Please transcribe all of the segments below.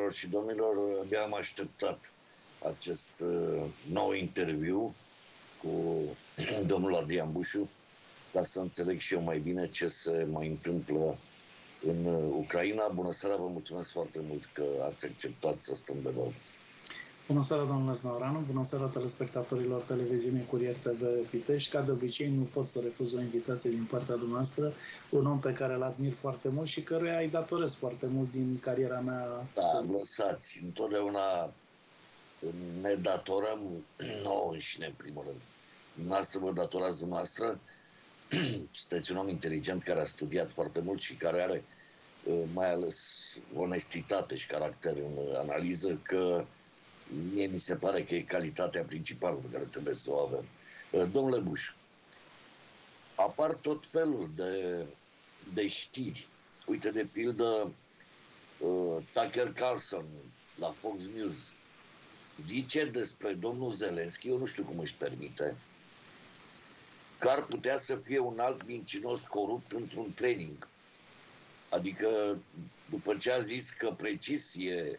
Doamnelor și domnilor, abia am așteptat acest nou interviu cu domnul Adrian Bușu, ca să înțeleg și eu mai bine ce se mai întâmplă în Ucraina. Bună seara, vă mulțumesc foarte mult că ați acceptat să stăm de vorbă. Bună seara, domnule Zmeuranu, bună seara telespectatorilor televiziunii Curier TV Pitești. Ca de obicei, nu pot să refuz o invitație din partea dumneavoastră, un om pe care îl admir foarte mult și căruia îi datorez foarte mult din cariera mea. Da, lăsați, întotdeauna ne datorăm nouă înșine, în primul rând. Dumneavoastră vă datorați dumneavoastră, sunteți un om inteligent care a studiat foarte mult și care are mai ales onestitate și caracter în analiză, că mie mi se pare că e calitatea principală pe care trebuie să o avem. Domnule Buș, apar tot felul de știri. Uite, de pildă, Tucker Carlson la Fox News zice despre domnul Zelensky, eu nu știu cum își permite, că ar putea să fie un alt mincinos corupt într-un training. Adică, după ce a zis că precis e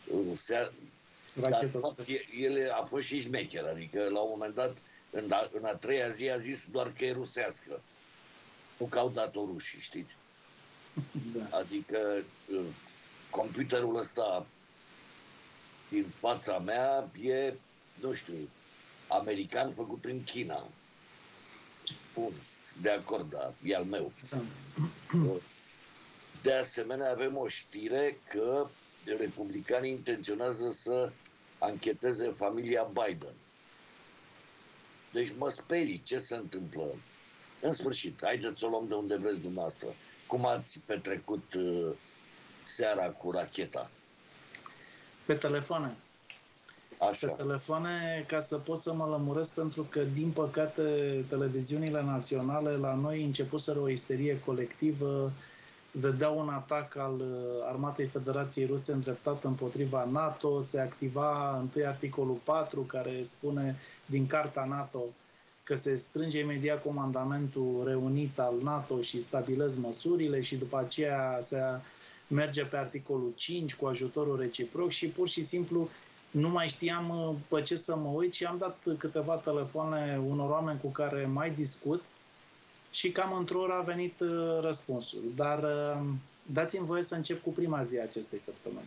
dar, fapt, el a fost și șmecher, adică la un moment dat, în a treia zi a zis doar că e rusească. Nu că au dat-o rușii, știți? Da. Adică computerul ăsta din fața mea e, nu știu, american făcut în China. Bun, de acord, dar e al meu. De asemenea, avem o știre că republicanii intenționează să ancheteze familia Biden. Deci mă sperii ce se întâmplă. În sfârșit, haideți să o luăm de unde vreți dumneavoastră. Cum ați petrecut seara cu racheta? Pe telefoane. Așa. Pe telefoane, ca să pot să mă lămuresc, pentru că, din păcate, televiziunile naționale la noi începuseră o isterie colectivă, vedeau un atac al Armatei Federației Ruse îndreptat împotriva NATO, se activa întâi articolul 4, care spune din Carta NATO că se strânge imediat comandamentul reunit al NATO și stabilesc măsurile, și după aceea se merge pe articolul 5 cu ajutorul reciproc și pur și simplu nu mai știam pe ce să mă uit și am dat câteva telefoane unor oameni cu care mai discut și cam într-o oră a venit răspunsul. Dar dați-mi voie să încep cu prima zi a acestei săptămâni.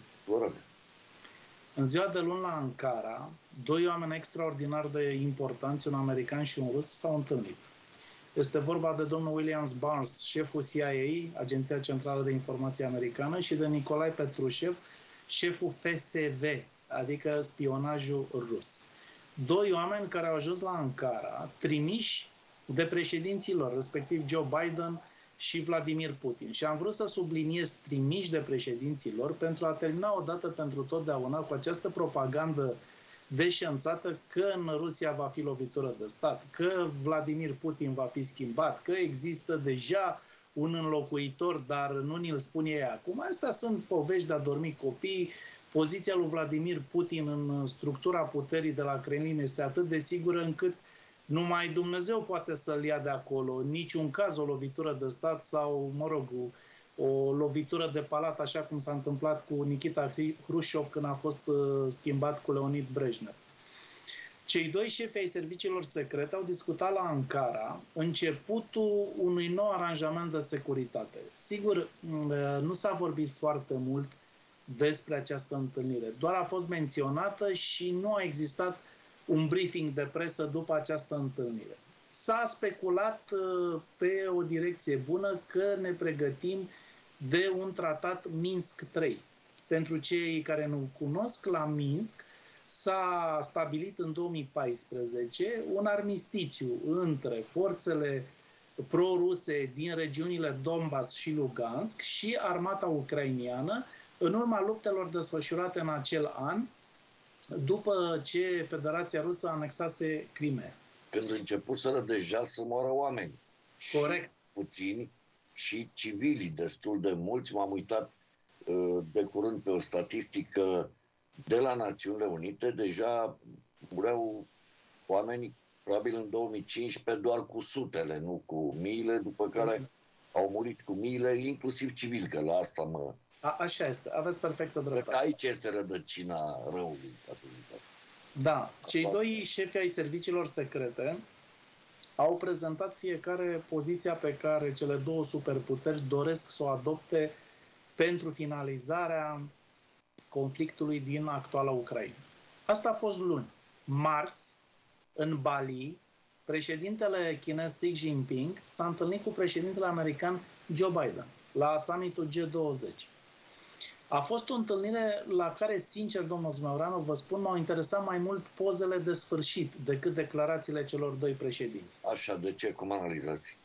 În ziua de luni la Ankara, doi oameni extraordinar de importanți, un american și un rus, s-au întâlnit. Este vorba de domnul William Burns, șeful CIA, Agenția Centrală de Informație Americană, și de Nicolae Petrușev, șeful FSV, adică spionajul rus. Doi oameni care au ajuns la Ankara, trimiși de președinții lor, respectiv Joe Biden și Vladimir Putin. Și am vrut să subliniez trimiși de președinții lor pentru a termina odată pentru totdeauna cu această propagandă deșanțată că în Rusia va fi lovitură de stat, că Vladimir Putin va fi schimbat, că există deja un înlocuitor, dar nu ni-l spun ei acum. Astea sunt povești de a dormi copii. Poziția lui Vladimir Putin în structura puterii de la Kremlin este atât de sigură încât numai Dumnezeu poate să-l ia de acolo. În niciun caz o lovitură de stat sau, mă rog, o lovitură de palat, așa cum s-a întâmplat cu Nikita Hrușov când a fost schimbat cu Leonid Brejnev. Cei doi șefi ai serviciilor secrete au discutat la Ankara începutul unui nou aranjament de securitate. Sigur, nu s-a vorbit foarte mult despre această întâlnire. Doar a fost menționată și nu a existat un briefing de presă după această întâlnire. S-a speculat pe o direcție bună că ne pregătim de un tratat Minsk 3. Pentru cei care nu cunosc, la Minsk s-a stabilit în 2014 un armistițiu între forțele pro-ruse din regiunile Donbass și Lugansk și armata ucrainiană în urma luptelor desfășurate în acel an, după ce Federația Rusă anexase Crimea. Când începuseră deja să moară oameni. Corect. Și puțini și civili destul de mulți. M-am uitat de curând pe o statistică de la Națiunile Unite. Deja mureau oameni, probabil în 2015, doar cu sutele, nu cu miile, după care au murit cu miile, inclusiv civili, că la asta Așa este, aveți perfectă dreptate. Cred că aici este rădăcina răului, ca să zic așa. Da, cei doi șefi ai serviciilor secrete au prezentat fiecare poziția pe care cele două superputeri doresc să o adopte pentru finalizarea conflictului din actuala Ucraina. Asta a fost luni. Marți, în Bali, președintele chinez Xi Jinping s-a întâlnit cu președintele american Joe Biden la summitul G20. A fost o întâlnire la care, sincer, domnul Zmeuranu, vă spun, m-au interesat mai mult pozele de sfârșit decât declarațiile celor doi președinți. Așa, de ce? Cum analizați?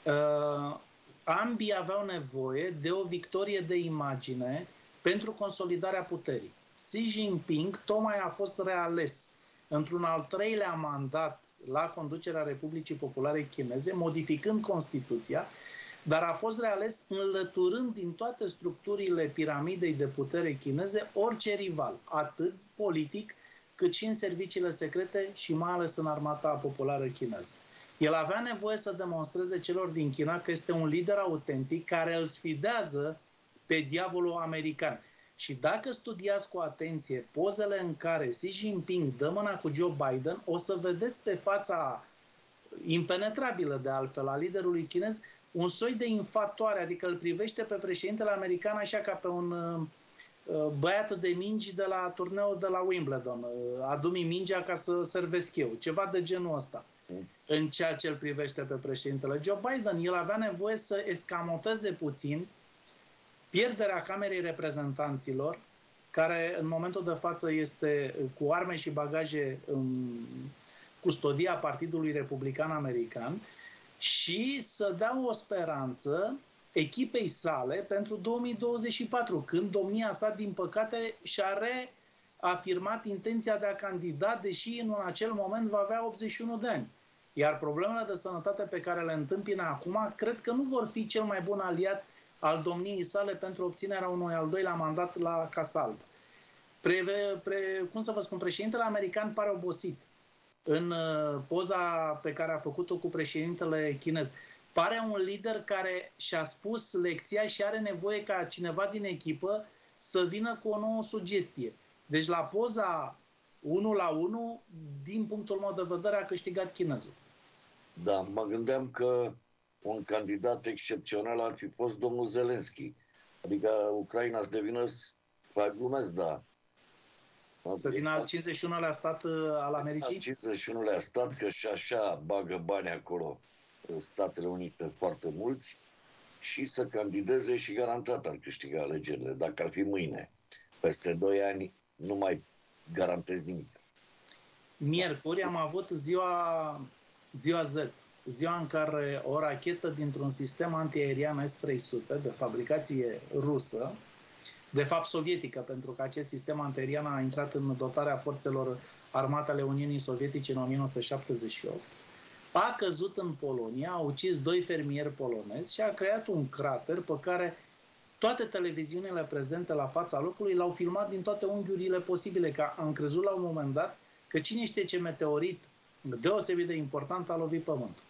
Ambii aveau nevoie de o victorie de imagine pentru consolidarea puterii. Xi Jinping tocmai a fost reales într-un al treilea mandat la conducerea Republicii Populare Chineze, modificând Constituția, dar a fost reales înlăturând din toate structurile piramidei de putere chineze orice rival, atât politic cât și în serviciile secrete și mai ales în armata populară chineză. El avea nevoie să demonstreze celor din China că este un lider autentic care îl sfidează pe diavolul american. Și dacă studiați cu atenție pozele în care Xi Jinping dă mâna cu Joe Biden, o să vedeți pe fața impenetrabilă de altfel a liderului chinez un soi de infatuare, adică îl privește pe președintele american așa ca pe un băiat de mingi de la turneul de la Wimbledon. Adu-mi mingea ca să servesc eu. Ceva de genul ăsta. În ceea ce îl privește pe președintele Joe Biden, el avea nevoie să escamoteze puțin pierderea Camerei Reprezentanților, care în momentul de față este cu arme și bagaje în custodia Partidului Republican American, și să dea o speranță echipei sale pentru 2024, când domnia sa, din păcate, și-a reafirmat intenția de a candida, deși în acel moment va avea 81 de ani. Iar problemele de sănătate pe care le întâmpină acum, cred că nu vor fi cel mai bun aliat al domniei sale pentru obținerea unui al doilea mandat la Casa Albă. Cum să vă spun, președintele american pare obosit. În poza pe care a făcut-o cu președintele chinez, pare un lider care și-a spus lecția și are nevoie ca cineva din echipă să vină cu o nouă sugestie. Deci la poza 1 la 1, din punctul meu de vedere, a câștigat chinezul. Da, mă gândeam că un candidat excepțional ar fi fost domnul Zelensky. Adică Ucraina să devină, glumesc, da. Să vină al 51-lea stat al Americii? Al 51-lea stat, că și așa bagă bani acolo Statele Unite foarte mulți, și să candideze și garantat ar câștiga alegerile. Dacă ar fi mâine, peste 2 ani, nu mai garantez nimic. Miercuri am avut ziua Z, ziua în care o rachetă dintr-un sistem antiaerian S-300 de fabricație rusă, de fapt sovietică, pentru că acest sistem antiaerian a intrat în dotarea forțelor armate ale Uniunii Sovietice în 1978, a căzut în Polonia, a ucis 2 fermieri polonezi și a creat un crater pe care toate televiziunile prezente la fața locului l-au filmat din toate unghiurile posibile, că am crezut la un moment dat că cine știe ce meteorit deosebit de important a lovit Pământul.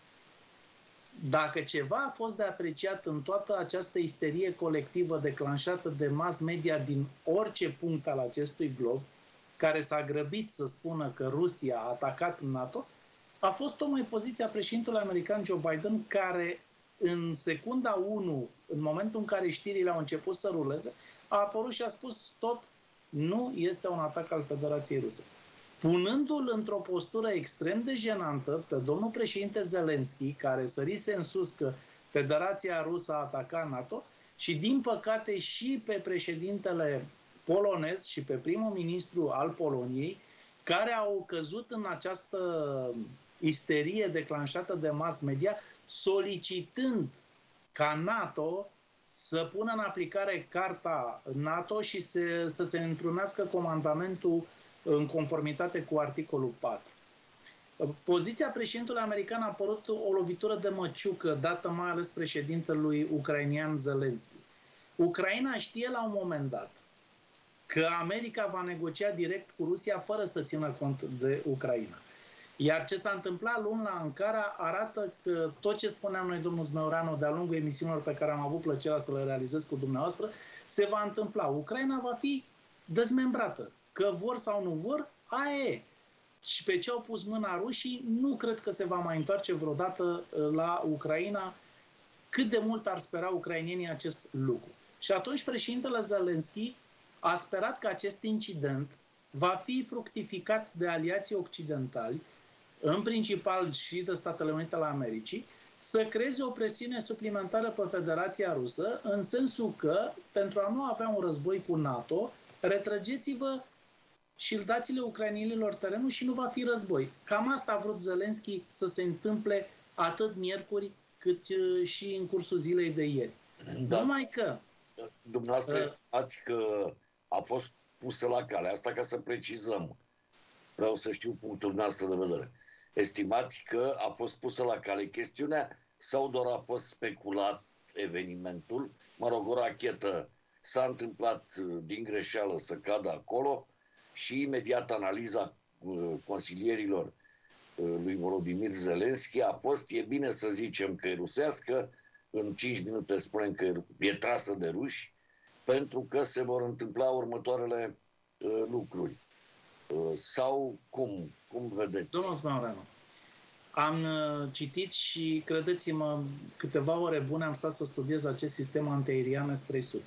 Dacă ceva a fost de apreciat în toată această isterie colectivă declanșată de mass media din orice punct al acestui glob, care s-a grăbit să spună că Rusia a atacat NATO, a fost tocmai poziția președintelui american Joe Biden, care în secunda 1, în momentul în care știrile au început să ruleze, a apărut și a spus stop, nu este un atac al Federației Ruse. Punându-l într-o postură extrem de jenantă pe domnul președinte Zelensky, care sărise în sus că Federația Rusă a atacat NATO, și din păcate și pe președintele polonez și pe primul ministru al Poloniei, care au căzut în această isterie declanșată de mass media, solicitând ca NATO să pună în aplicare Carta NATO și să se întrunească comandamentul în conformitate cu articolul 4. Poziția președintelui american a părut o lovitură de măciucă dată mai ales președintelui ucrainian Zelensky. Ucraina știe la un moment dat că America va negocia direct cu Rusia fără să țină cont de Ucraina. Iar ce s-a întâmplat luni la Ankara arată că tot ce spuneam noi, domnul Zmeuranu, de-a lungul emisiunilor pe care am avut plăcerea să le realizez cu dumneavoastră, se va întâmpla. Ucraina va fi dezmembrată. Că vor sau nu vor, aia e. Și pe ce au pus mâna rușii, nu cred că se va mai întoarce vreodată la Ucraina, cât de mult ar spera ucrainenii acest lucru. Și atunci președintele Zelensky a sperat că acest incident va fi fructificat de aliații occidentali, în principal și de Statele Unite ale Americii, să creeze o presiune suplimentară pe Federația Rusă, în sensul că, pentru a nu avea un război cu NATO, retrăgeți-vă și dați-le ucrainienilor terenul și nu va fi război. Cam asta a vrut Zelensky să se întâmple atât miercuri cât și în cursul zilei de ieri. Da. Numai că... Dumneavoastră estimați că a fost pusă la cale, asta ca să precizăm. Vreau să știu punctul nostru de vedere. Estimați că a fost pusă la cale chestiunea sau doar a fost speculat evenimentul? Mă rog, o rachetă s-a întâmplat din greșeală să cadă acolo și imediat analiza consilierilor lui Volodymyr Zelensky a fost, e bine să zicem că e rusească, în 5 minute spunem că e trasă de ruși, pentru că se vor întâmpla următoarele lucruri. Sau cum vedeți? Domnul Smauranu, am citit și, credeți-mă, câteva ore bune am stat să studiez acest sistem antiaerian S-300.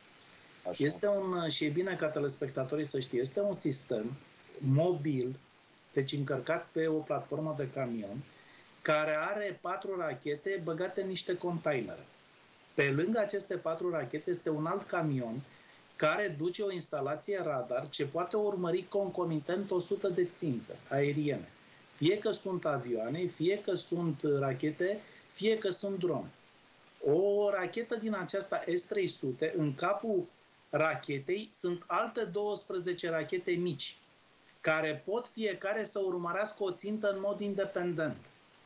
Așa. Și e bine ca telespectatorii să știe, este un sistem mobil, deci încărcat pe o platformă de camion, care are 4 rachete băgate în niște containere. Pe lângă aceste 4 rachete este un alt camion care duce o instalație radar ce poate urmări concomitent 100 de ținte aeriene. Fie că sunt avioane, fie că sunt rachete, fie că sunt drone. O rachetă din aceasta S-300, în capul rachetei sunt alte 12 rachete mici, care pot fiecare să urmărească o țintă în mod independent.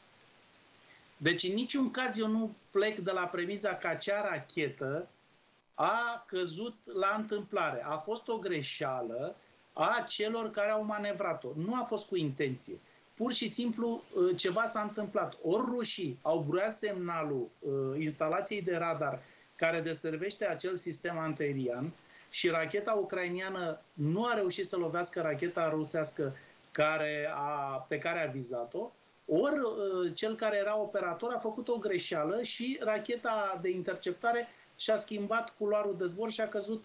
Deci în niciun caz eu nu plec de la premiza că acea rachetă a căzut la întâmplare. A fost o greșeală a celor care au manevrat-o. Nu a fost cu intenție. Pur și simplu ceva s-a întâmplat. Ori rușii au bruiat semnalul instalației de radar care deservește acel sistem antiaerian și racheta ucraineană nu a reușit să lovească racheta rusească pe care a vizat-o, ori cel care era operator a făcut o greșeală și racheta de interceptare și-a schimbat culoarul de zbor și a căzut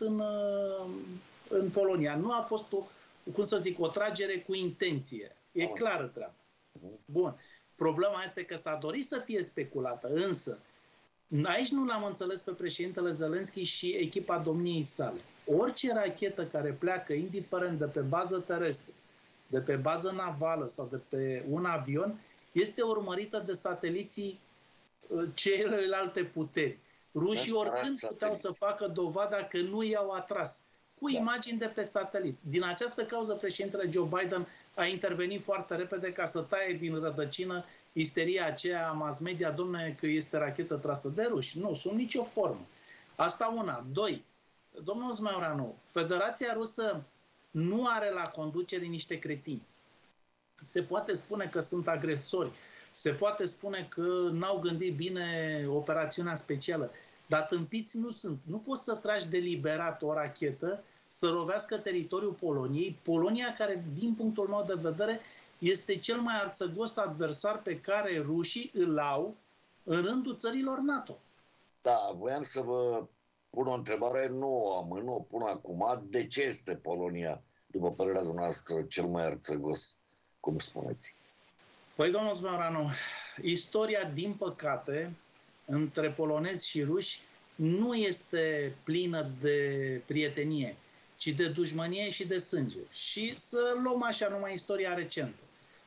în Polonia. Nu a fost o tragere cu intenție. E clară treaba. Bun. Problema este că s-a dorit să fie speculată, însă aici nu l-am înțeles pe președintele Zelensky și echipa domniei sale. Orice rachetă care pleacă, indiferent de pe bază terestră, de pe bază navală sau de pe un avion, este urmărită de sateliții celelalte puteri. Rușii oricând puteau să facă dovada că nu i-au atras, cu imagini de pe satelit. Din această cauză, președintele Joe Biden a intervenit foarte repede ca să taie din rădăcină isteria aceea a mass media, domnule, că este rachetă trasă de ruși. Nu, sub nicio formă. Asta una. 2. Domnul Smauranu, Federația Rusă nu are la conducere niște cretini. Se poate spune că sunt agresori, se poate spune că n-au gândit bine operațiunea specială, dar tâmpiți nu sunt. Nu poți să tragi deliberat o rachetă să lovească teritoriul Poloniei, Polonia care, din punctul meu de vedere, este cel mai arțăgos adversar pe care rușii îl au în rândul țărilor NATO. Da, voiam să vă pun o întrebare, nu o pun acum. De ce este Polonia, după părerea dumneavoastră, cel mai arțăgos, cum spuneți? Păi, domnul Smauranu, istoria, din păcate, între polonezi și ruși nu este plină de prietenie, ci de dușmănie și de sânge. Și să luăm așa numai istoria recentă.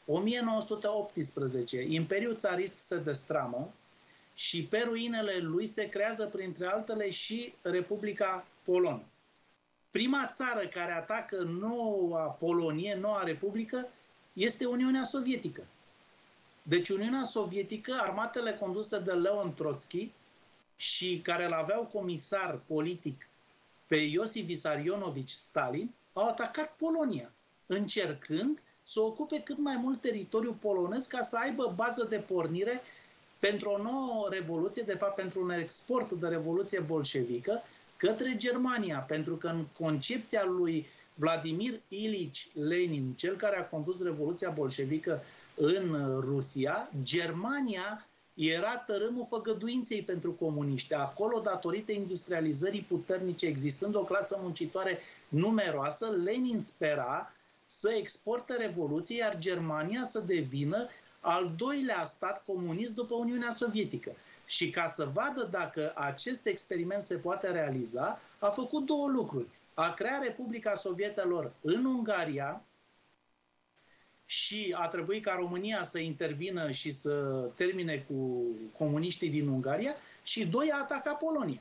1918, Imperiul Țarist se destramă și pe ruinele lui se creează, printre altele, și Republica Polonă. Prima țară care atacă noua Polonie, noua Republică, este Uniunea Sovietică. Deci Uniunea Sovietică, armatele conduse de Leon Trotsky și care îl aveau comisar politic pe Iosif Vissarionovich Stalin, au atacat Polonia, încercând să ocupe cât mai mult teritoriul polonez ca să aibă bază de pornire pentru o nouă revoluție, de fapt pentru un export de revoluție bolșevică, către Germania, pentru că în concepția lui Vladimir Ilici Lenin, cel care a condus Revoluția bolșevică în Rusia, Germania era tărâmul făgăduinței pentru comuniști. Acolo, datorită industrializării puternice, existând o clasă muncitoare numeroasă, Lenin spera să exporte Revoluție, iar Germania să devină al doilea stat comunist după Uniunea Sovietică. Și ca să vadă dacă acest experiment se poate realiza, a făcut două lucruri. A creat Republica Sovietelor în Ungaria și a trebuit ca România să intervină și să termine cu comuniștii din Ungaria, și doi, a atacat Polonia.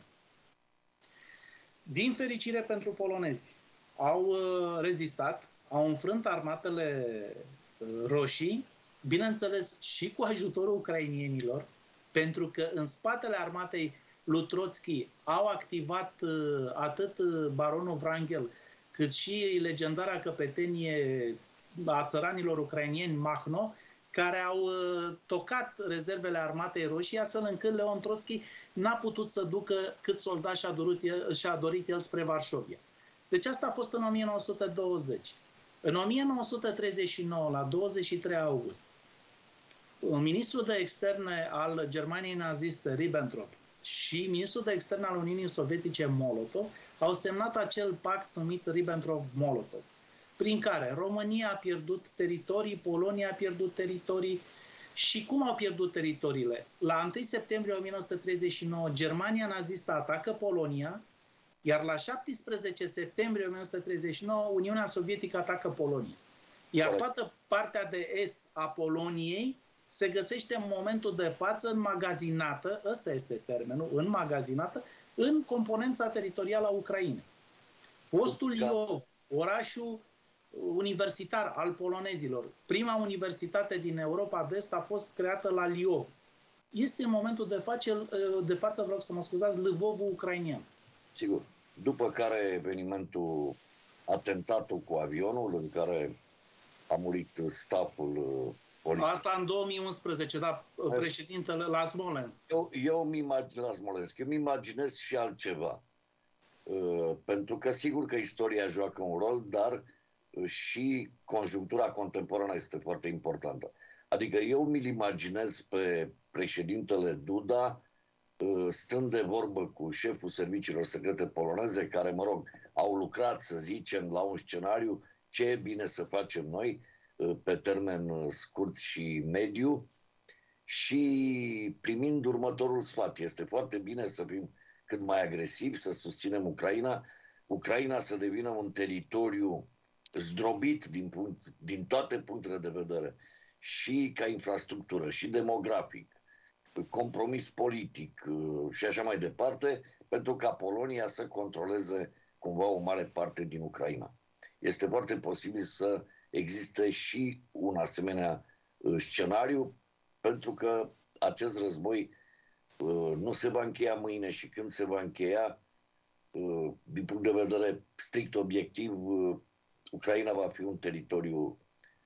Din fericire pentru polonezi, au rezistat, au înfrânt armatele roșii, bineînțeles și cu ajutorul ucrainienilor, pentru că în spatele armatei lui Trotsky au activat atât baronul Wrangel, cât și legendara căpetenie a țăranilor ucrainieni Mahno, care au tocat rezervele armatei roșii, astfel încât Leon Trotsky n-a putut să ducă cât soldați și-a dorit el spre Varșovia. Deci asta a fost în 1920. În 1939, la 23 august, ministrul de externe al Germaniei naziste, Ribbentrop, și ministrul de externe al Uniunii Sovietice, Molotov, au semnat acel pact numit Ribbentrop-Molotov, prin care România a pierdut teritorii, Polonia a pierdut teritorii. Și cum au pierdut teritoriile? La 1 septembrie 1939, Germania nazistă atacă Polonia, iar la 17 septembrie 1939, Uniunea Sovietică atacă Polonia. Iar toată partea de est a Poloniei se găsește în momentul de față înmagazinată, ăsta este termenul, înmagazinată, în componența teritorială a Ucrainei. Fostul Liov, orașul universitar al polonezilor, prima universitate din Europa de Est a fost creată la Liov. Este în momentul de față, vreau să mă scuzați, Lvovul ucrainean. Sigur. După care evenimentul, atentatul cu avionul, în care a murit staful politic. Asta în 2011, da, președintele la Smolensk. Eu îmi imaginez și altceva. Pentru că sigur că istoria joacă un rol, dar și conjunctura contemporană este foarte importantă. Adică eu mi-l imaginez pe președintele Duda stând de vorbă cu șeful serviciilor secrete poloneze, care, mă rog, au lucrat, să zicem, la un scenariu ce e bine să facem noi pe termen scurt și mediu, și primind următorul sfat. Este foarte bine să fim cât mai agresivi, să susținem Ucraina să devină un teritoriu zdrobit din toate punctele de vedere, și ca infrastructură, și demografic, compromis politic și așa mai departe, pentru ca Polonia să controleze cumva o mare parte din Ucraina. Este foarte posibil să existe și un asemenea scenariu, pentru că acest război nu se va încheia mâine, și când se va încheia, din punct de vedere strict obiectiv, Ucraina va fi un teritoriu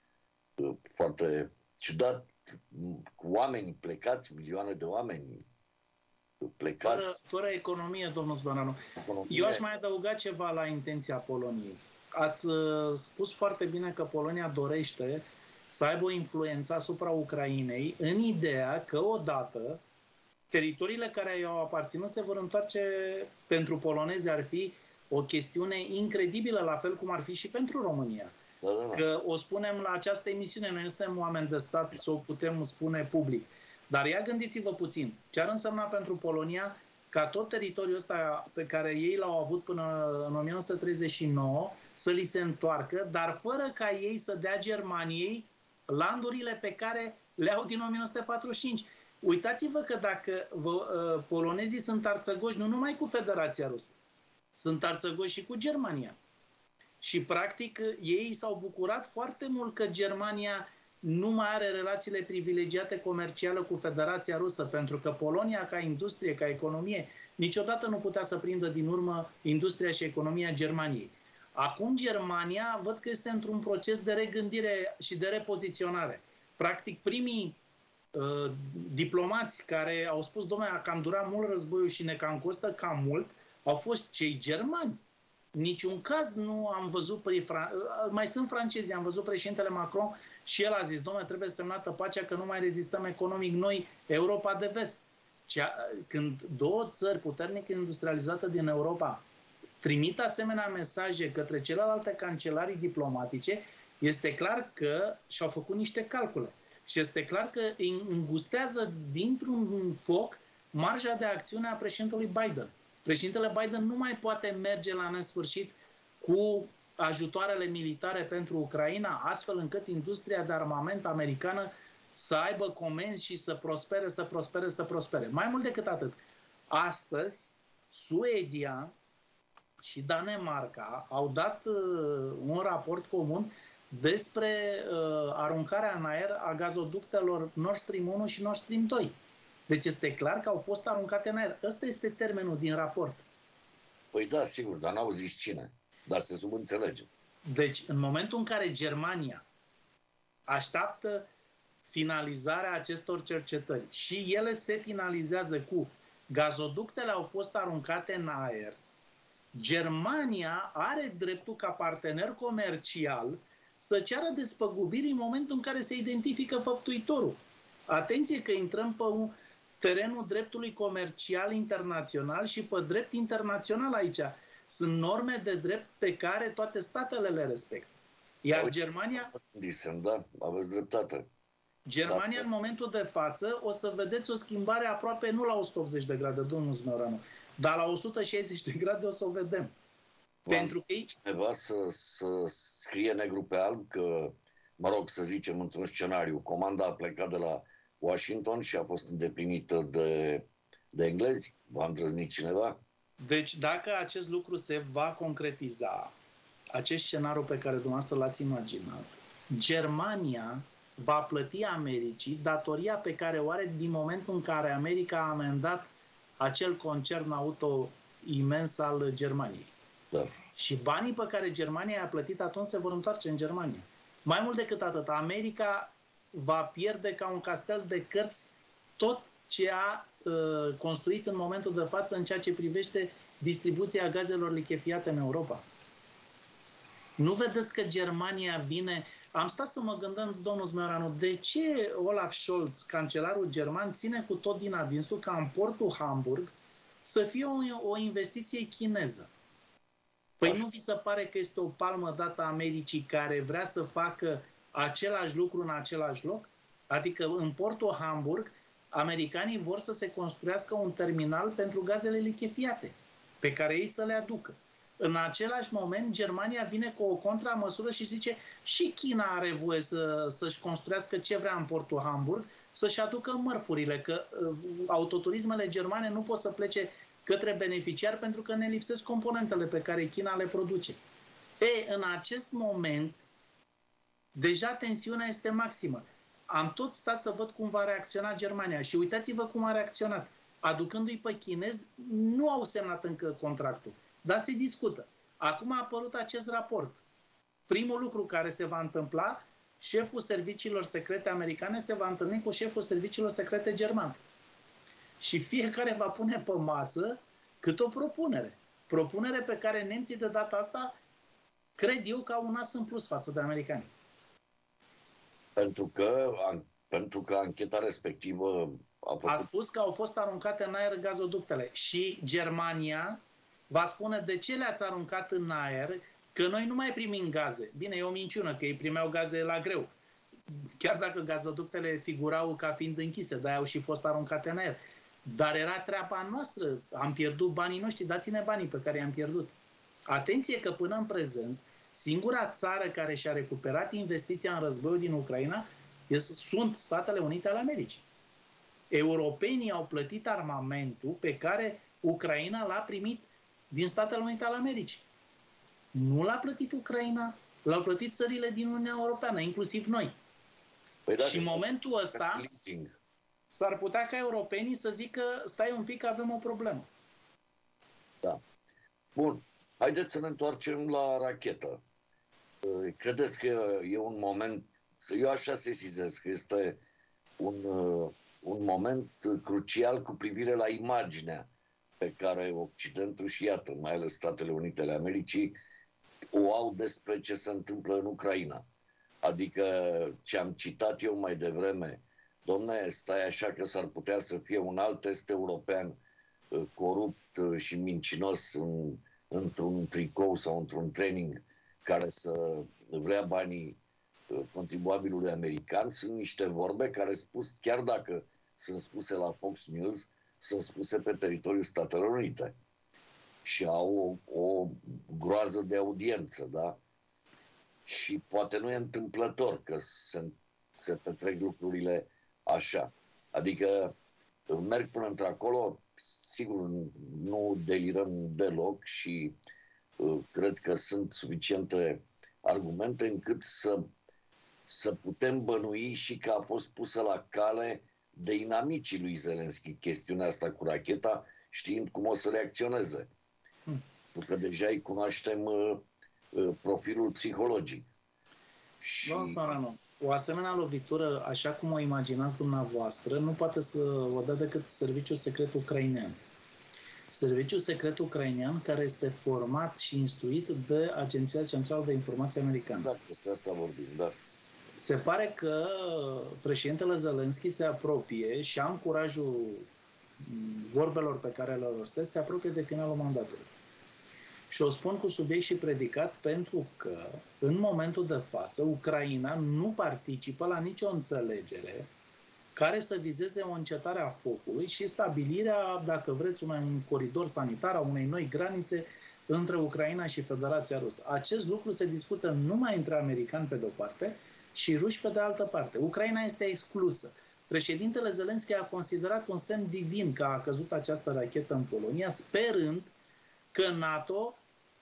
foarte ciudat, cu oameni plecați, milioane de oameni plecați. Fără economie, domnul Zbănanu. Eu aș mai adăuga ceva la intenția Poloniei. Ați spus foarte bine că Polonia dorește să aibă o influență asupra Ucrainei, în ideea că odată teritoriile care i-au aparținut se vor întoarce. Pentru polonezi ar fi o chestiune incredibilă, la fel cum ar fi și pentru România. Da. Că o spunem la această emisiune, noi nu suntem oameni de stat să o putem spune public. Dar ia gândiți-vă puțin, ce ar însemna pentru Polonia ca tot teritoriul ăsta pe care ei l-au avut până în 1939 să li se întoarcă, dar fără ca ei să dea Germaniei landurile pe care le-au din 1945. Uitați-vă că dacă polonezii sunt arțăgoși nu numai cu Federația Rusă, sunt arțăgoși și cu Germania. Și, practic, ei s-au bucurat foarte mult că Germania nu mai are relațiile privilegiate comerciale cu Federația Rusă, pentru că Polonia, ca industrie, ca economie, niciodată nu putea să prindă din urmă industria și economia Germaniei. Acum Germania văd că este într-un proces de regândire și de repoziționare. Practic, primii diplomați care au spus, dom'le, cam dura mult războiul și ne cam costă cam mult, au fost cei germani. Niciun caz nu am văzut, mai sunt francezi, am văzut președintele Macron și el a zis, domnule, trebuie semnată pacea că nu mai rezistăm economic noi, Europa de vest. Când două țări puternic industrializate din Europa trimit asemenea mesaje către celelalte cancelarii diplomatice, este clar că și-au făcut niște calcule. Și este clar că îi îngustează dintr-un foc marja de acțiune a președintelui Biden. Președintele Biden nu mai poate merge la nesfârșit cu ajutoarele militare pentru Ucraina, astfel încât industria de armament americană să aibă comenzi și să prospere, să prospere, să prospere. Mai mult decât atât, astăzi, Suedia și Danemarca au dat un raport comun despre aruncarea în aer a gazoductelor Nord Stream 1 și Nord Stream 2. Deci este clar că au fost aruncate în aer. Ăsta este termenul din raport. Păi da, sigur, dar n-au zis cine. Dar se subînțelege. Deci, în momentul în care Germania așteaptă finalizarea acestor cercetări și ele se finalizează cu gazoductele au fost aruncate în aer, Germania are dreptul ca partener comercial să ceară despăgubiri în momentul în care se identifică făptuitorul. Atenție că intrăm pe terenul dreptului comercial internațional și pe drept internațional aici. Sunt norme de drept pe care toate statele le respectă. Iar Germania... Da, aveți dreptate. Germania, în momentul de față, o să vedeți o schimbare aproape nu la 180 de grade, domnul Zmeoranu, dar la 160 de grade o să o vedem. Pentru că cineva să scrie negru pe alb că, mă rog, să zicem, într-un scenariu, comanda a plecat de la Washington și a fost îndeplinită de englezi? Va îndrăznit cineva? Deci, dacă acest lucru se va concretiza, acest scenariu pe care dumneavoastră l-ați imaginat, Germania va plăti Americii datoria pe care o are din momentul în care America a amendat acel concern auto imens al Germaniei. Da. Și banii pe care Germania i-a plătit atunci se vor întoarce în Germania. Mai mult decât atât, America va pierde ca un castel de cărți tot ce a construit în momentul de față în ceea ce privește distribuția gazelor lichefiate în Europa. Nu vedeți că Germania vine... Am stat să mă gândesc, domnul Zmeoranu, de ce Olaf Scholz, cancelarul german, ține cu tot din adinsul ca în portul Hamburg să fie o investiție chineză? Păi nu vi se pare că este o palmă dată Americii care vrea să facă același lucru în același loc? Adică în portul Hamburg, americanii vor să se construiască un terminal pentru gazele lichefiate, pe care ei să le aducă. În același moment, Germania vine cu o contramăsură și zice și China are voie să-și construiască ce vrea în portul Hamburg, să-și aducă mărfurile, că autoturismele germane nu pot să plece către beneficiari pentru că ne lipsesc componentele pe care China le produce. În acest moment, deja tensiunea este maximă. Am tot stat să văd cum va reacționa Germania și uitați-vă cum a reacționat. Aducându-i pe chinezi, nu au semnat încă contractul, dar se discută. Acum a apărut acest raport. Primul lucru care se va întâmpla, șeful serviciilor secrete americane se va întâlni cu șeful serviciilor secrete german. Și fiecare va pune pe masă cât o propunere. Propunere pe care nemții de data asta cred eu că au un as în plus față de americani. Pentru că ancheta respectivă a spus că au fost aruncate în aer gazoductele și Germania va spune de ce le-ați aruncat în aer, că noi nu mai primim gaze. Bine, e o minciună, că ei primeau gaze la greu. Chiar dacă gazoductele figurau ca fiind închise, de-aia au și fost aruncate în aer. Dar era treaba noastră, am pierdut banii noștri, dați-ne banii pe care i-am pierdut. Atenție că până în prezent, singura țară care și-a recuperat investiția în războiul din Ucraina sunt Statele Unite ale Americii. Europenii au plătit armamentul pe care Ucraina l-a primit din Statele Unite ale Americii. Nu l-a plătit Ucraina, l-au plătit țările din Uniunea Europeană, inclusiv noi. Păi da, și în momentul ăsta s-ar putea ca europenii să zică stai un pic, avem o problemă. Da. Bun. Haideți să ne întoarcem la rachetă. Credeți că e un moment, eu așa sesizez, că este un moment crucial cu privire la imaginea pe care Occidentul și iată, mai ales Statele Unite ale Americii, o au despre ce se întâmplă în Ucraina. Adică ce am citat eu mai devreme, dom'le, stai așa că s-ar putea să fie un alt est european corupt și mincinos într-un tricou sau într-un training care să vrea banii contribuabilului american, sunt niște vorbe care spus, chiar dacă sunt spuse la Fox News, sunt spuse pe teritoriul Statelor Unite și au o groază de audiență, da? Și poate nu e întâmplător că se petrec lucrurile așa. Adică merg până într-acolo, sigur nu delirăm deloc și cred că sunt suficiente argumente încât să putem bănui și că a fost pusă la cale de inamicii lui Zelenski chestiunea asta cu racheta, știind cum o să reacționeze. Pentru că deja îi cunoaștem profilul psihologic. Domnul Smaranu, o asemenea lovitură, așa cum o imaginați dumneavoastră, nu poate să o dea decât Serviciul Secret Ucrainean. Serviciul Secret Ucrainean care este format și instruit de Agenția Centrală de Informații Americană. Da, despre asta vorbim, da. Se pare că președintele Zelenski se apropie și am curajul vorbelor pe care le rostesc, se apropie de finalul mandatului. Și o spun cu subiect și predicat pentru că, în momentul de față, Ucraina nu participă la nicio înțelegere care să vizeze o încetare a focului și stabilirea, dacă vreți, un coridor sanitar, a unei noi granițe între Ucraina și Federația Rusă. Acest lucru se discută numai între americani pe de-o parte și ruși pe de altă parte. Ucraina este exclusă. Președintele Zelenski a considerat un semn divin că a căzut această rachetă în Polonia, sperând că NATO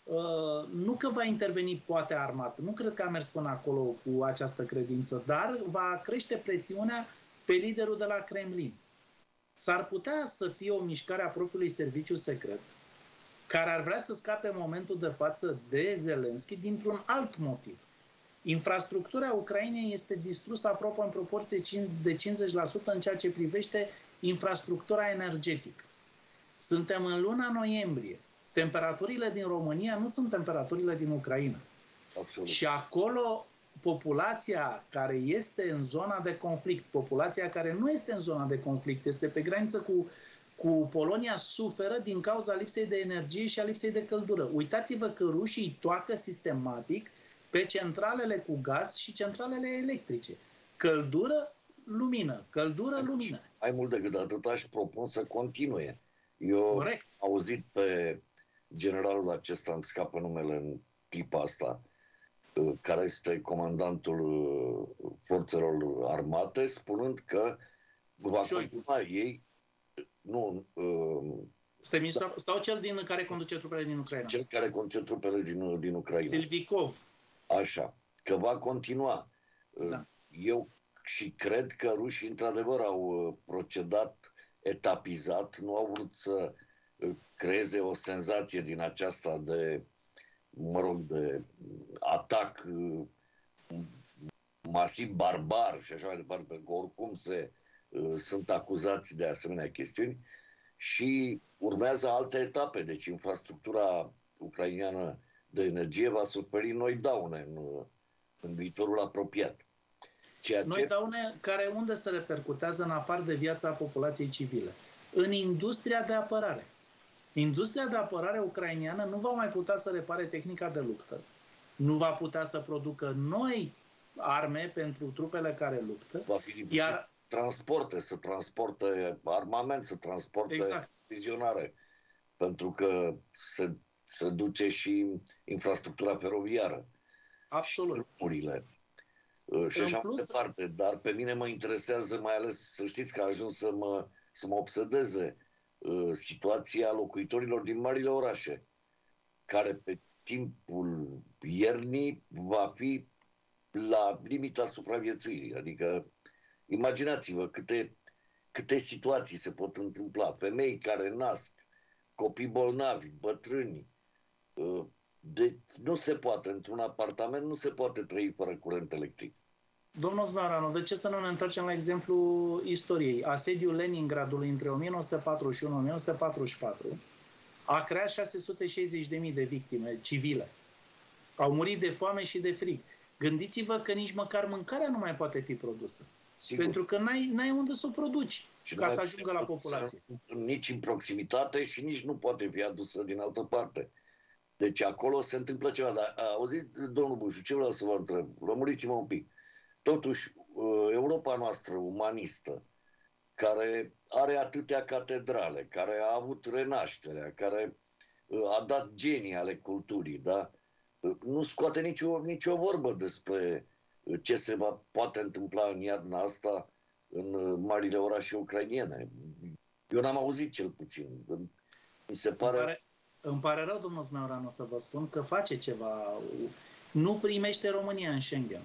nu că va interveni poate armat, nu cred că a mers până acolo cu această credință, dar va crește presiunea pe liderul de la Kremlin. S-ar putea să fie o mișcare a propriului serviciu secret care ar vrea să scape în momentul de față de Zelenski dintr-un alt motiv. Infrastructura Ucrainei este distrusă aproape în proporție de 50% în ceea ce privește infrastructura energetică. Suntem în luna noiembrie. Temperaturile din România nu sunt temperaturile din Ucraina. Absolut. Și acolo populația care este în zona de conflict, populația care nu este în zona de conflict, este pe graniță cu Polonia, suferă din cauza lipsei de energie și a lipsei de căldură. Uitați-vă că rușii toacă sistematic pe centralele cu gaz și centralele electrice. Căldură, lumină. Căldură, lumină. Mai mult decât atât aș propun să continue. Eu Corect. am auzit pe generalul acesta, îmi scapă numele în clipa asta, care este comandantul forțelor armate, spunând că va continua ei, nu... Sau cel din care conduce trupele din Ucraina? Cel care conduce trupele din Ucraina. Silvikov. Așa, că va continua. Da. Eu și cred că rușii într-adevăr au procedat etapizat, nu au vrut să creeze o senzație din aceasta de, de atac masiv barbar și așa mai departe, pentru că oricum sunt acuzați de asemenea chestiuni și urmează alte etape. Deci infrastructura ucraineană de energie va suferi noi daune în viitorul apropiat. Noi daune care unde se repercutează în afară de viața populației civile? În industria de apărare. Industria de apărare ucraineană nu va mai putea să repare tehnica de luptă, nu va putea să producă noi arme pentru trupele care luptă. Va fi să transporte armament, să transporte vizionare, pentru că se duce și infrastructura feroviară. Absolut. Și drumurile. Și așa mai departe. Dar pe mine mă interesează mai ales, să știți că a ajuns să mă obsedeze situația locuitorilor din marile orașe, care pe timpul iernii va fi la limita supraviețuirii. Adică imaginați-vă câte situații se pot întâmpla. Femei care nasc, copii bolnavi, bătrâni. Deci nu se poate, într-un apartament nu se poate trăi fără curent electric. Domnul Zmeoranu, de ce să nu ne întoarcem la exemplu istoriei? Asediul Leningradului între 1941-1944 a creat 660.000 de victime civile. Au murit de foame și de frig. Gândiți-vă că nici măcar mâncarea nu mai poate fi produsă. Sigur. Pentru că n-ai unde să o produci și ca să ajungă la populație. Nici în proximitate și nici nu poate fi adusă din altă parte. Deci acolo se întâmplă ceva. Dar auziți, domnul Bușu, ce vreau să vă întreb? Lămuriți-mă un pic. Totuși, Europa noastră umanistă, care are atâtea catedrale, care a avut renașterea, care a dat genii ale culturii, da? Nu scoate nicio vorbă despre ce se poate întâmpla în iarna asta în marile orașe ucrainene. Eu n-am auzit cel puțin. Mi se pare... Îmi pare rău, domnul Zmeoranu, să vă spun că face ceva. Nu primește România în Schengen.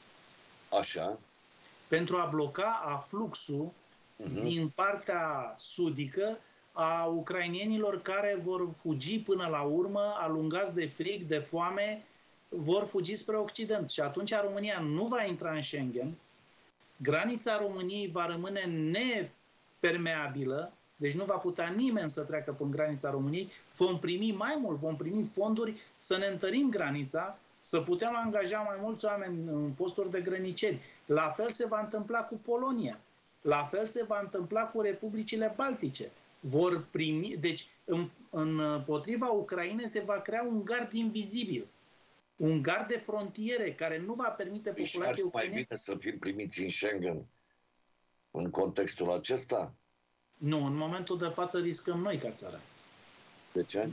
Așa. Pentru a bloca afluxul din partea sudică a ucrainienilor care vor fugi până la urmă, alungați de frig, de foame, vor fugi spre Occident. Și atunci România nu va intra în Schengen, granița României va rămâne nepermeabilă, deci nu va putea nimeni să treacă prin granița României, vom primi mai mult, vom primi fonduri să ne întărim granița, să putem angaja mai mulți oameni în posturi de grăniceri. La fel se va întâmpla cu Polonia. La fel se va întâmpla cu republicile baltice. Vor primi, deci împotriva Ucrainei se va crea un gard invizibil. Un gard de frontiere care nu va permite populației ucrainene. Mai bine să fim primiți în Schengen în contextul acesta? Nu, în momentul de față riscăm noi ca țară. De ce?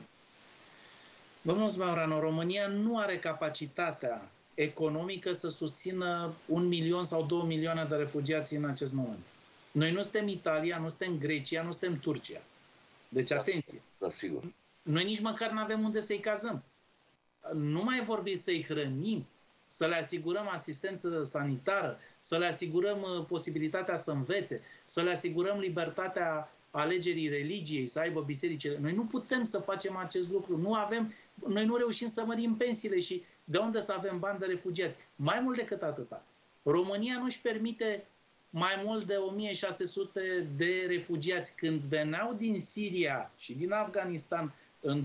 Domnul Zmeoranu, România nu are capacitatea economică să susțină 1 milion sau 2 milioane de refugiați în acest moment. Noi nu suntem Italia, nu suntem Grecia, nu suntem Turcia. Deci, atenție. Da, sigur. Noi nici măcar nu avem unde să-i cazăm. Nu mai vorbi să-i hrănim, să le asigurăm asistență sanitară, să le asigurăm posibilitatea să învețe, să le asigurăm libertatea alegerii religiei, să aibă bisericile. Noi nu putem să facem acest lucru. Noi nu reușim să mărim pensiile și de unde să avem bani de refugiați. Mai mult decât atâta. România nu își permite mai mult de 1600 de refugiați. Când veneau din Siria și din Afganistan în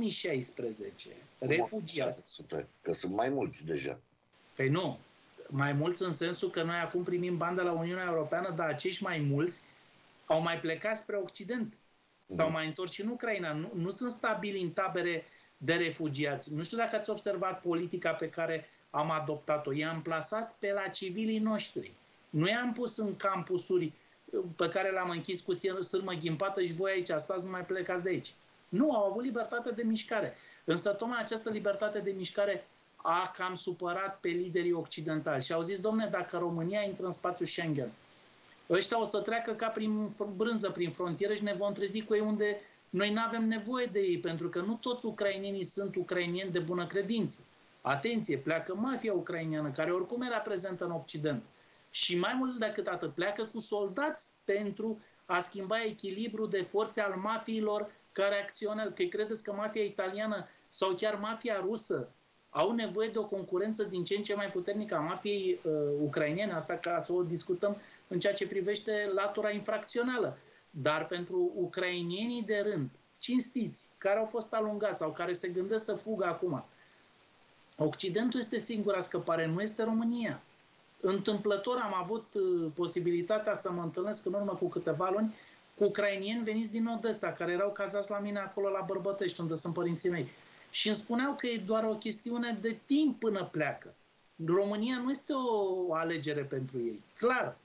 2016, refugiați... 600, că sunt mai mulți deja. Păi nu. Mai mulți în sensul că noi acum primim bani de la Uniunea Europeană, dar acești mai mulți au mai plecat spre Occident. S-au mai întors și în Ucraina. Nu sunt stabili în tabere de refugiați. Nu știu dacă ați observat politica pe care am adoptat-o. I-am plasat pe la civilii noștri. Nu i-am pus în campusuri pe care le-am închis cu sârmă ghimpată și voi aici stați, nu mai plecați de aici. Nu, au avut libertate de mișcare. Însă tocmai această libertate de mișcare a cam supărat pe liderii occidentali. Și au zis, domne, dacă România intră în spațiul Schengen, ăștia o să treacă ca prin brânză, prin frontieră și ne vom trezi cu ei unde noi nu avem nevoie de ei, pentru că nu toți ucrainenii sunt ucrainieni de bună credință. Atenție, pleacă mafia ucraineană, care oricum era prezentă în Occident. Și mai mult decât atât, pleacă cu soldați pentru a schimba echilibrul de forțe al mafiilor care acționează. Că credeți că mafia italiană sau chiar mafia rusă au nevoie de o concurență din ce în ce mai puternică a mafiei ucrainene, asta ca să o discutăm în ceea ce privește latura infracțională. Dar pentru ucrainienii de rând, cinstiți, care au fost alungați sau care se gândesc să fugă acum, Occidentul este singura scăpare, nu este România. Întâmplător am avut posibilitatea să mă întâlnesc în urmă cu câteva luni cu ucrainieni veniți din Odessa, care erau cazați la mine acolo la Bărbătești, unde sunt părinții mei. Și îmi spuneau că e doar o chestiune de timp până pleacă. România nu este o alegere pentru ei. Clar.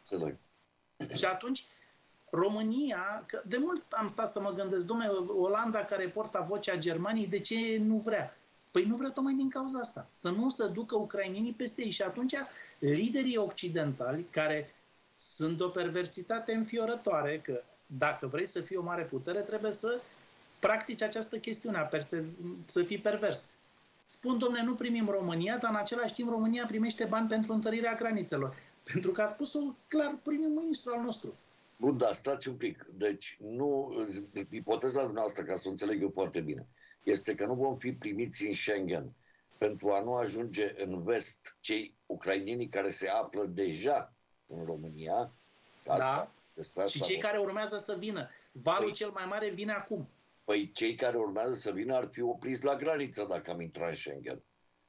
Și atunci, România, că de mult am stat să mă gândesc, dom'le, Olanda care porta vocea Germaniei, de ce nu vrea? Păi nu vrea tocmai din cauza asta. Să nu se ducă ucrainenii peste ei. Și atunci liderii occidentali, care sunt de o perversitate înfiorătoare, că dacă vrei să fii o mare putere, trebuie să practici această chestiune, să fii pervers. Spun, domne, nu primim România, dar în același timp România primește bani pentru întărirea granițelor. Pentru că a spus-o clar primul ministru al nostru. Bun, da, stați un pic. Deci, ipoteza dumneavoastră, ca să o înțeleg eu foarte bine, este că nu vom fi primiți în Schengen pentru a nu ajunge în vest cei ucraineni care se află deja în România. Asta, da. Și cei care urmează să vină. Valul cel mai mare vine acum. Păi cei care urmează să vină ar fi opriți la graniță dacă am intrat în Schengen.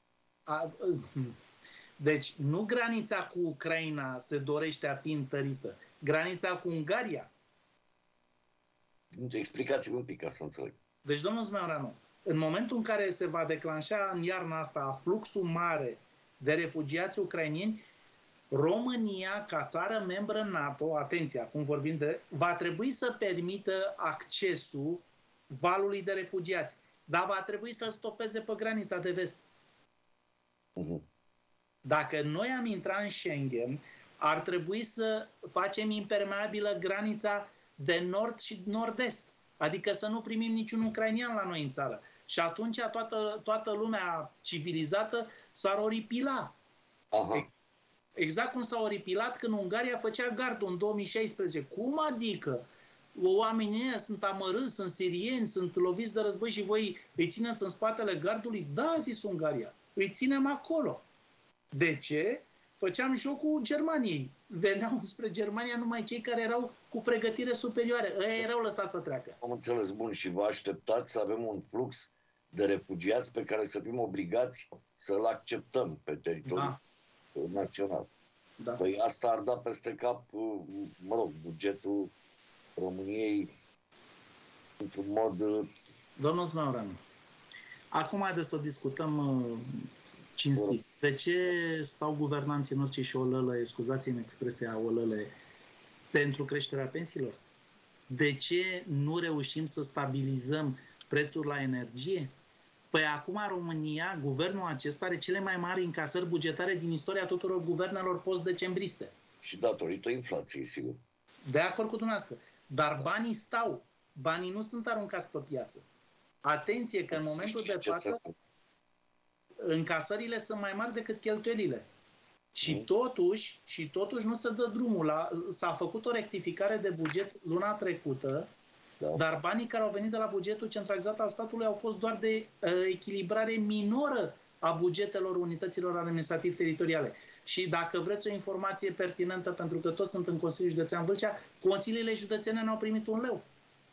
Deci nu granița cu Ucraina se dorește a fi întărită. Granița cu Ungaria. Explicați-mi un pic ca să înțeleg. Deci, domnul Zmeuranu, în momentul în care se va declanșa în iarna asta fluxul mare de refugiați ucrainieni, România, ca țară membră NATO, atenție, acum vorbim va trebui să permită accesul valului de refugiați, dar va trebui să-l stopeze pe granița de vest. Dacă noi am intrat în Schengen, ar trebui să facem impermeabilă granița de nord și nord-est. Adică să nu primim niciun ucrainian la noi în țară. Și atunci toată lumea civilizată s-ar oripila. Exact cum s-a oripilat când Ungaria făcea gardul în 2016. Cum adică? Oamenii ăia sunt amărâți, sunt sirieni, sunt loviți de război și voi îi țineți în spatele gardului? Da, a zis Ungaria. Îi ținem acolo. De ce? Făceam jocul Germaniei. Veneau spre Germania numai cei care erau cu pregătire superioară. Ăia erau lăsați să treacă. Am înțeles, bun. Și vă așteptați să avem un flux de refugiați pe care să fim obligați să-l acceptăm pe teritoriul național. Da. Păi asta ar da peste cap, bugetul României într-un mod... Domnul Zmeuranu, acum haideți să o discutăm cinstit. De ce stau guvernanții noștri și olălă, scuzați-mi expresia olăle, pentru creșterea pensiilor? De ce nu reușim să stabilizăm prețul la energie? Păi acum România, guvernul acesta, are cele mai mari încasări bugetare din istoria tuturor guvernelor post-decembriste. Și datorită inflației, sigur. De acord cu dumneavoastră. Dar banii stau. Banii nu sunt aruncați pe piață. Atenție că în momentul de față încasările sunt mai mari decât cheltuielile. Și totuși nu se dă drumul. S-a făcut o rectificare de buget luna trecută, dar banii care au venit de la bugetul centralizat al statului au fost doar de echilibrare minoră a bugetelor unităților administrativ-teritoriale. Și dacă vreți o informație pertinentă, pentru că toți sunt în Consiliul Județean Vâlcea, consiliile județene n-au primit un leu.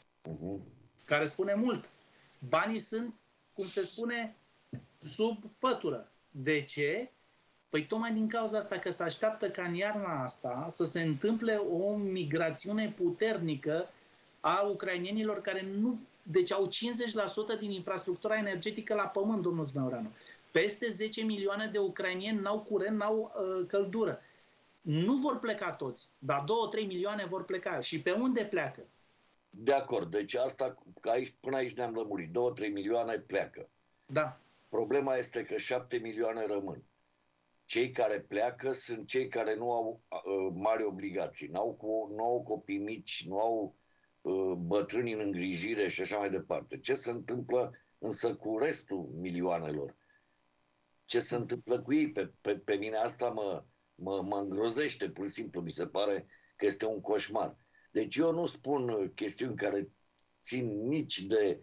Care spune mult. Banii sunt, cum se spune, sub pătură. De ce? Păi tocmai din cauza asta că se așteaptă ca în iarna asta să se întâmple o migrațiune puternică a ucrainenilor care nu... Deci au 50% din infrastructura energetică la pământ, domnul Zmeuranu. Peste 10 milioane de ucrainieni n-au curent, n-au căldură. Nu vor pleca toți, dar 2-3 milioane vor pleca. Și pe unde pleacă? De acord. Deci asta, până aici ne-am lămurit. 2-3 milioane pleacă. Da. Problema este că 7 milioane rămân. Cei care pleacă sunt cei care nu au mari obligații. Nu au copii mici, nu au bătrâni în îngrijire și așa mai departe. Ce se întâmplă însă cu restul milioanelor? Ce se întâmplă cu ei? Pe mine asta mă îngrozește, pur și simplu. Mi se pare că este un coșmar. Deci eu nu spun chestiuni care țin nici de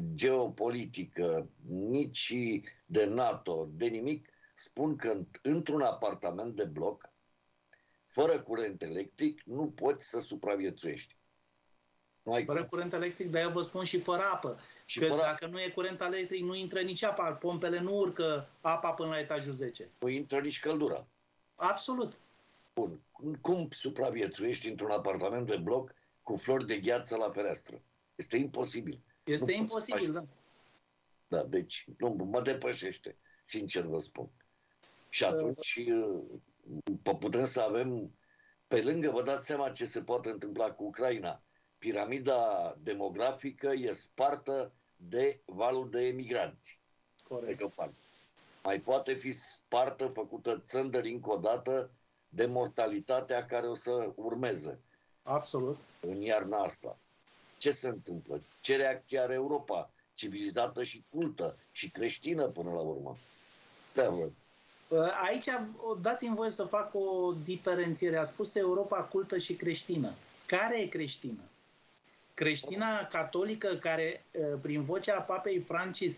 geopolitică, nici de NATO, de nimic. Spun că într-un apartament de bloc, fără curent electric, nu poți să supraviețuiești. Fără curent electric, dar eu vă spun și fără apă. Și că dacă nu e curent electric, nu intră nici apa. Pompele nu urcă apa până la etajul 10. Nu intră nici căldura. Absolut. Bun. Cum supraviețuiești într-un apartament de bloc cu flori de gheață la fereastră? Este imposibil. Este imposibil, da. Da, deci mă depășește, sincer vă spun. Și atunci putem să avem, pe lângă, vă dați seama ce se poate întâmpla cu Ucraina. Piramida demografică e spartă de valul de emigranți. Corect. Mai poate fi spartă, făcută țândări încă o dată de mortalitatea care o să urmeze. Absolut. În iarna asta. Ce se întâmplă? Ce reacție are Europa? Civilizată și cultă și creștină până la urmă. Aici dați-mi voie să fac o diferențiere. A spus Europa cultă și creștină. Care e creștină? Creștina catolică care, prin vocea Papei Francisc,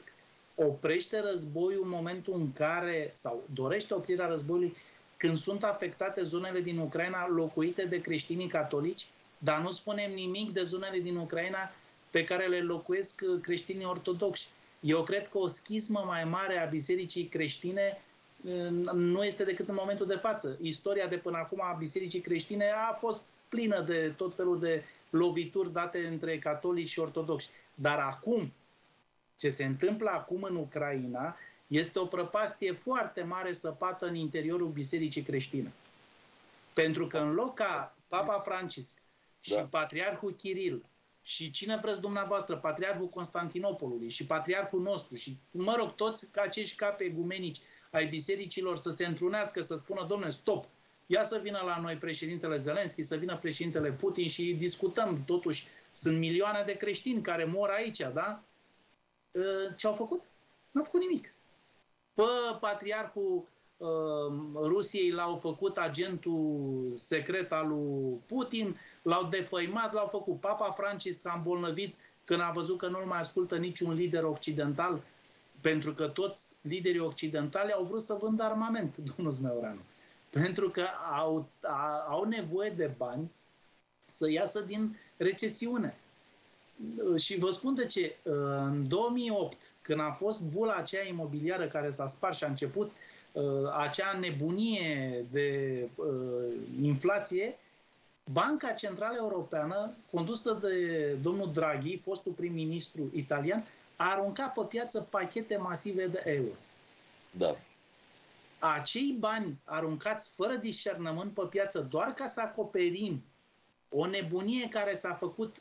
oprește războiul în momentul în care, sau dorește oprirea războiului când sunt afectate zonele din Ucraina locuite de creștinii catolici, dar nu spunem nimic de zonele din Ucraina pe care le locuiesc creștinii ortodoxi. Eu cred că o schismă mai mare a bisericii creștine nu este decât în momentul de față. Istoria de până acum a bisericii creștine a fost plină de tot felul de lovituri date între catolici și ortodoxi. Dar acum, ce se întâmplă acum în Ucraina, este o prăpastie foarte mare săpată în interiorul bisericii creștine. Pentru că în loc ca Papa Francisc și Patriarhul Kiril și cine vreți dumneavoastră, Patriarhul Constantinopolului și Patriarhul nostru și, mă rog, toți acești capi egumenici ai bisericilor să se întrunească, să spună, domnule, stop, ia să vină la noi președintele Zelenski, să vină președintele Putin și discutăm, totuși, sunt milioane de creștini care mor aici, da? Ce au făcut? Nu au făcut nimic. Pe Patriarhul Rusiei l-au făcut agentul secret al lui Putin, l-au defăimat, l-au făcut. Papa Francis s-a îmbolnăvit când a văzut că nu-l mai ascultă niciun lider occidental, pentru că toți liderii occidentali au vrut să vândă armament, domnul Zmeuranu. Pentru că au nevoie de bani să iasă din recesiune. Și vă spun de ce. În 2008, când a fost bula aceea imobiliară care s-a spart și a început acea nebunie de inflație, Banca Centrală Europeană, condusă de domnul Draghi, fostul prim-ministru italian, a aruncat pe piață pachete masive de euro. Da. Acei bani aruncați fără discernământ pe piață doar ca să acoperim o nebunie care s-a făcut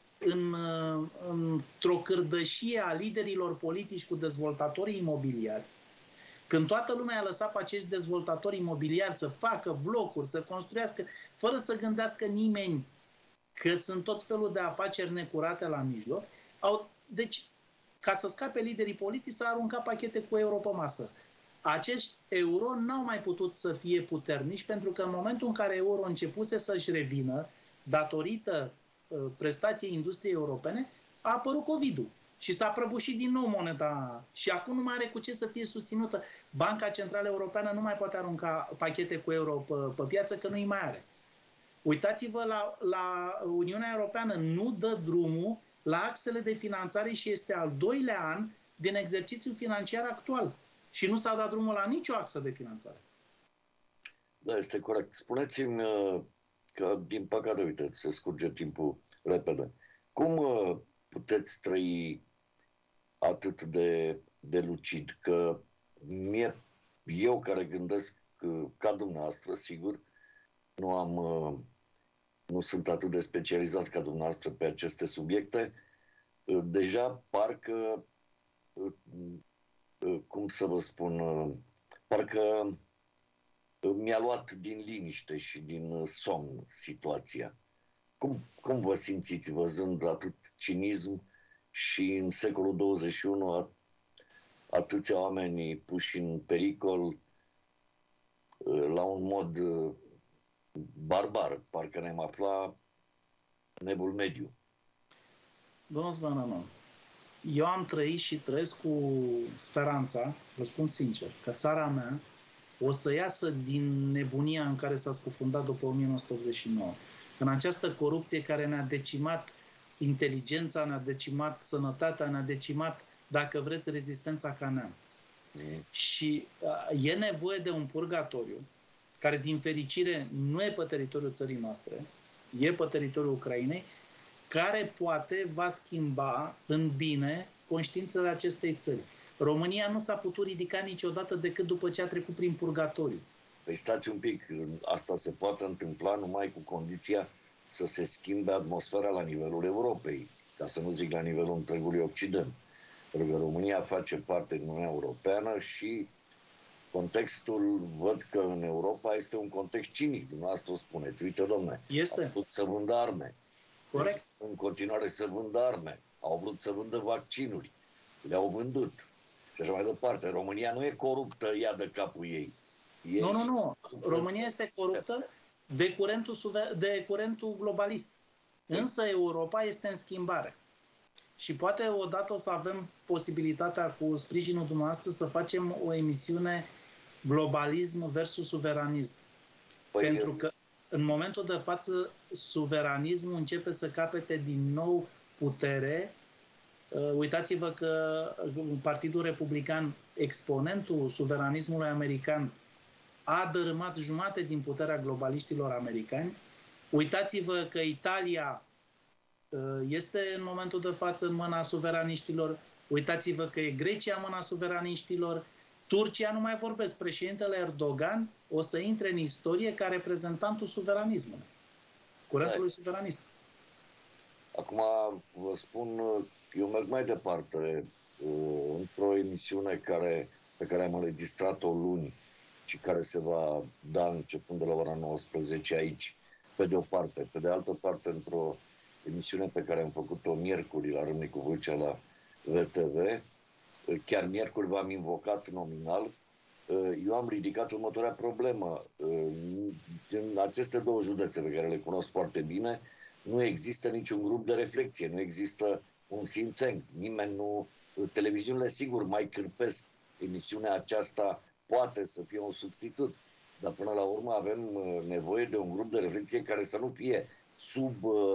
într-o cârdășie a liderilor politici cu dezvoltatorii imobiliari, când toată lumea a lăsat pe acești dezvoltatori imobiliari să facă blocuri, să construiască, fără să gândească nimeni că sunt tot felul de afaceri necurate la mijloc, deci, ca să scape liderii politici, s-a aruncat pachete cu euro pe masă. Acești euro n-au mai putut să fie puternici, pentru că în momentul în care euro începuse să-și revină, datorită prestației industriei europene, a apărut COVID-ul. Și s-a prăbușit din nou moneda. Și acum nu mai are cu ce să fie susținută. Banca Centrală Europeană nu mai poate arunca pachete cu euro pe piață, că nu-i mai are. Uitați-vă la Uniunea Europeană. Nu dă drumul la axele de finanțare și este al doilea an din exercițiul financiar actual. Și nu s-a dat drumul la nicio axă de finanțare. Da, este corect. Spuneți-mi că, din păcate, uite, se scurge timpul repede. Cum puteți trăi atât de lucid? Că eu care gândesc ca dumneavoastră, sigur, nu sunt atât de specializat ca dumneavoastră pe aceste subiecte, deja parcă, cum să vă spun, parcă mi-a luat din liniște și din somn situația. Cum vă simțiți văzând atât cinism și în secolul 21 atâția oameni puși în pericol la un mod barbar, parcă ne-am aflat în Evul Mediu? Domnul Zmeuranu, eu am trăit și trăiesc cu speranța, vă spun sincer, că țara mea o să iasă din nebunia în care s-a scufundat după 1989. În această corupție care ne-a decimat inteligența, ne-a decimat sănătatea, ne-a decimat, dacă vreți, rezistența ca neam. Și e nevoie de un purgatoriu, care din fericire nu e pe teritoriul țării noastre, e pe teritoriul Ucrainei, care poate va schimba în bine conștiințele acestei țări. România nu s-a putut ridica niciodată decât după ce a trecut prin purgatoriu. Păi stați un pic, asta se poate întâmpla numai cu condiția să se schimbe atmosfera la nivelul Europei, ca să nu zic la nivelul întregului Occident. Pentru că România face parte din Uniunea Europeană și contextul, văd că în Europa este un context cinic. Dumneavoastră spuneți, uite, domne, este. Au vrut să vândă arme. Corect. Deci, în continuare să vândă arme. Au vrut să vândă vaccinuri. Le-au vândut. Și așa mai departe. România nu e coruptă, ea de capul ei. Nu. România este coruptă de curentul globalist. Însă Europa este în schimbare. Și poate odată o să avem posibilitatea, cu sprijinul dumneavoastră, să facem o emisiune globalism versus suveranism. Pentru că în momentul de față suveranismul începe să capete din nou putere. Uitați-vă că Partidul Republican, exponentul suveranismului american, a dărâmat jumate din puterea globaliștilor americani. Uitați-vă că Italia este în momentul de față în mâna suveraniștilor. Uitați-vă că e Grecia în mâna suveraniștilor. Turcia, nu mai vorbesc, președintele Erdogan o să intre în istorie ca reprezentantul suveranismului, curentului suveranist. Acum vă spun, eu merg mai departe într-o emisiune pe care am înregistrat-o luni și care se va da începând de la ora 19 aici, pe de o parte. Pe de altă parte, într-o emisiune pe care am făcut-o miercuri la Râmnicu Vâlcea la VTV, chiar miercuri v-am invocat nominal, eu am ridicat următoarea problemă. În aceste două județe pe care le cunosc foarte bine, nu există niciun grup de reflexie, nu există un think tank, nimeni nu... Televiziunile, sigur, mai cârpesc. Emisiunea aceasta poate să fie un substitut, dar până la urmă avem nevoie de un grup de reflexie care să nu fie sub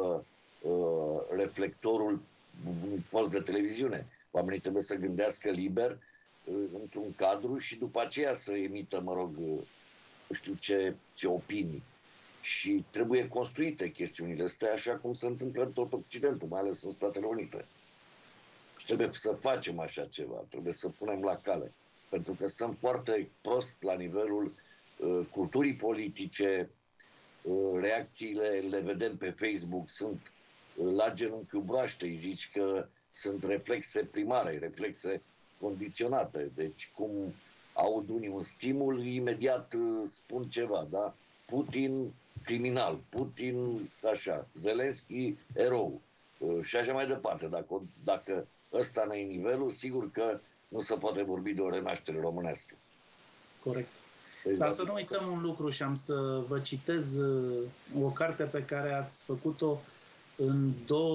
reflectorul unui post de televiziune. Oamenii trebuie să gândească liber într-un cadru și după aceea să emită, mă rog, nu știu ce opinii. Și trebuie construite chestiunile astea așa cum se întâmplă în tot Occidentul, mai ales în Statele Unite. Și trebuie să facem așa ceva, trebuie să punem la cale. Pentru că stăm foarte prost la nivelul culturii politice, reacțiile le vedem pe Facebook, sunt la genunchiul broaște, îi zici că sunt reflexe primare, reflexe condiționate. Deci cum aud unii un stimul, imediat spun ceva, da? Putin criminal, Putin așa, Zelenski erou și așa mai departe. Dacă ăsta nu e nivelul, sigur că nu se poate vorbi de o renaștere românească. Corect. Deci, dar să nu uităm un lucru și am să vă citez o carte pe care ați făcut-o în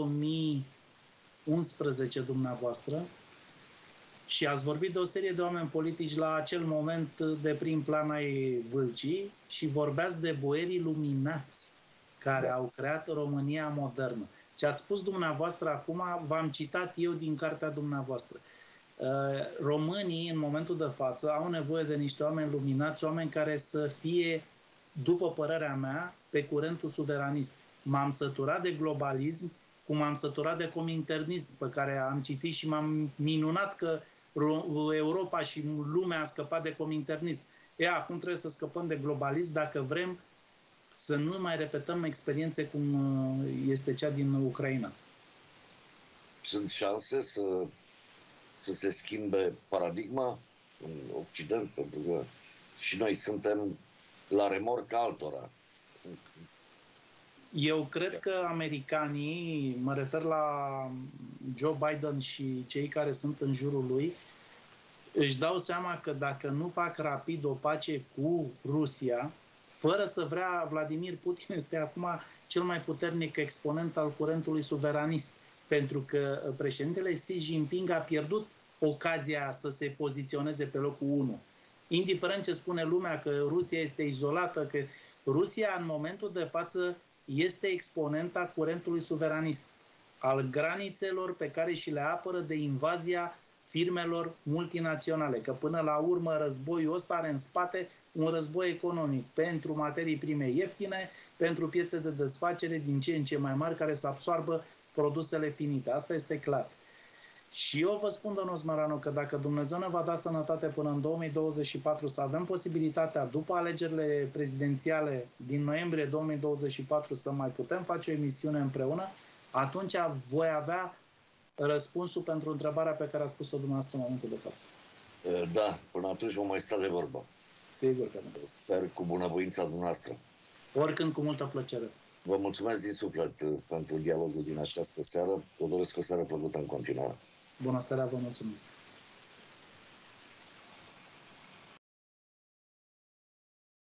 2011 dumneavoastră și ați vorbit de o serie de oameni politici la acel moment de prim plan ai Vâlcii și vorbeați de boierii luminați care au creat România modernă. Ce ați spus dumneavoastră acum, v-am citat eu din cartea dumneavoastră. Românii, în momentul de față, au nevoie de niște oameni luminați, oameni care să fie, după părerea mea, pe curentul suveranist. M-am săturat de globalism, cum m-am săturat de cominternism, pe care am citit și m-am minunat că Europa și lumea a scăpat de cominternism. Acum trebuie să scăpăm de globalism dacă vrem să nu mai repetăm experiențe cum este cea din Ucraina. Sunt șanse să se schimbe paradigma în Occident, pentru că și noi suntem la remorca altora. Eu cred că americanii, mă refer la Joe Biden și cei care sunt în jurul lui, își dau seama că dacă nu fac rapid o pace cu Rusia, fără să vrea, Vladimir Putin este acum cel mai puternic exponent al curentului suveranist, pentru că președintele Xi Jinping a pierdut ocazia să se poziționeze pe locul 1. Indiferent ce spune lumea, că Rusia este izolată, că Rusia în momentul de față este exponenta curentului suveranist, al granițelor pe care și le apără de invazia firmelor multinaționale, că până la urmă războiul ăsta are în spate un război economic pentru materii prime ieftine, pentru piețe de desfacere din ce în ce mai mari care să absoarbă produsele finite. Asta este clar. Și eu vă spun, domnul Smaranu, că dacă Dumnezeu ne va da sănătate până în 2024 să avem posibilitatea, după alegerile prezidențiale din noiembrie 2024, să mai putem face o emisiune împreună, atunci voi avea răspunsul pentru întrebarea pe care a spus-o dumneavoastră în momentul de față. Da, până atunci vom mai sta de vorbă. Sigur că nu. Sper cu bunăvoința dumneavoastră. Oricând, cu multă plăcere. Vă mulțumesc din suflet pentru dialogul din această seară. Vă doresc o seară plăcută în continuare. Bună seara, vă mulțumesc.